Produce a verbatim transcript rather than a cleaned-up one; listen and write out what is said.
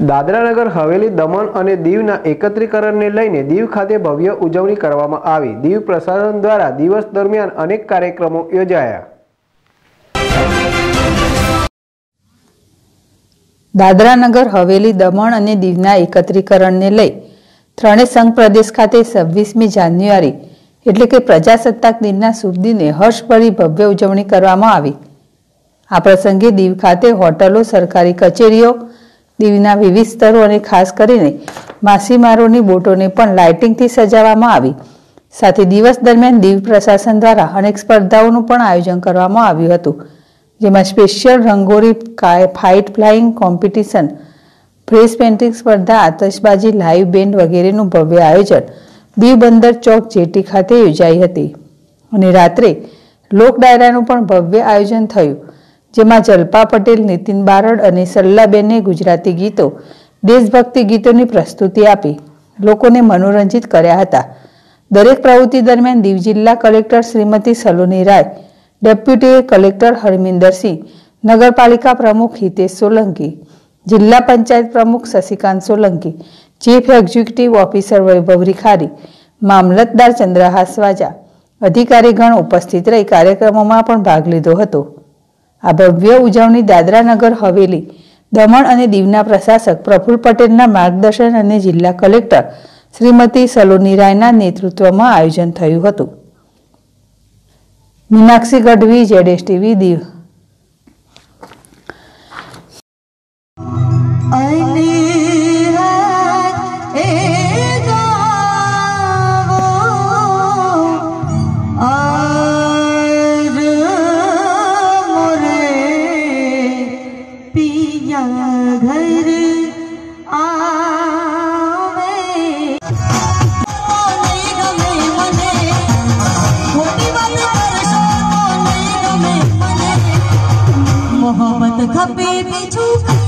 દાદરાનગર હવેલી દમણ અને દીવના એકત્રીકરણને લઈને દીવ ખાતે ભવ્ય ઉજવણી કરવામાં આવી। દીવ પ્રશાસન દ્વારા દિવસ દરમિયાન અનેક કાર્યક્રમો યોજાયા। દાદરાનગર હવેલી દમણ અને દીવના એકત્રીકરણને લઈ ત્રણેય સંઘ પ્રદેશ ખાતે છવ્વીસમી જાન્યુઆરી એટલે કે પ્રજાસત્તાક દિનના શુભ દિને હર્ષભરી ભવ્ય ઉજવણી કરવામાં આવી। આ પ્રસંગે દીવ ખાતે હોટલો, સરકારી કચેરીઓ, દીવના વિવિધ સ્તરો અને ખાસ કરીને માછીમારોની બોટોને પણ લાઇટિંગથી સજાવવામાં આવી। સાથે દિવસ દરમિયાન દીવ પ્રશાસન દ્વારા અનેક સ્પર્ધાઓનું પણ આયોજન કરવામાં આવ્યું હતું, જેમાં સ્પેશિયલ રંગોળી, ફાઇટ ફ્લાઇંગ કોમ્પિટિશન, ફ્રેશ પેઇન્ટિંગ સ્પર્ધા, આતશબાજી, લાઇવ બેન્ડ વગેરેનું ભવ્ય આયોજન દીવ બંદર ચોક જેટી ખાતે યોજાઈ હતી। અને રાત્રે લોક ડાયરાનું પણ ભવ્ય આયોજન થયું, જેમાં જલ્પા પટેલ, નીતિન બારડ અને સલ્લાબેને ગુજરાતી ગીતો, દેશભક્તિ ગીતોની પ્રસ્તુતિ આપી લોકોને મનોરંજિત કર્યા હતા। દરેક પ્રવૃત્તિ દરમિયાન દીવ જિલ્લા collector Shrimati Saloni Rai, deputy collector Harmindersinh, નગરપાલિકા પ્રમુખ હિતેશ સોલંકી, જિલ્લા પંચાયત પ્રમુખ Shashikant Solanki, chief executive officer Vaibhav Rikhari, મામલતદાર ચંદ્રહાસ વાજા, અધિકારીગણ ઉપસ્થિત રહી કાર્યક્રમોમાં પણ ભાગ લીધો હતો। આ ભવ્ય ઉજવણી દાદરાનગર હવેલી, દમણ અને દીવના પ્રશાસક પ્રફુલ્લ પટેલના માર્ગદર્શન અને જિલ્લા કલેક્ટર શ્રીમતી સલોની રાયના નેતૃત્વમાં આયોજન થયું હતું। મીનાક્ષી ગઢવી, જેડેશ ટીવી, દીવ। घर आवे गमे मने खोटी बात करशो नहीं गमे मने मोहब्बत खपे पीछू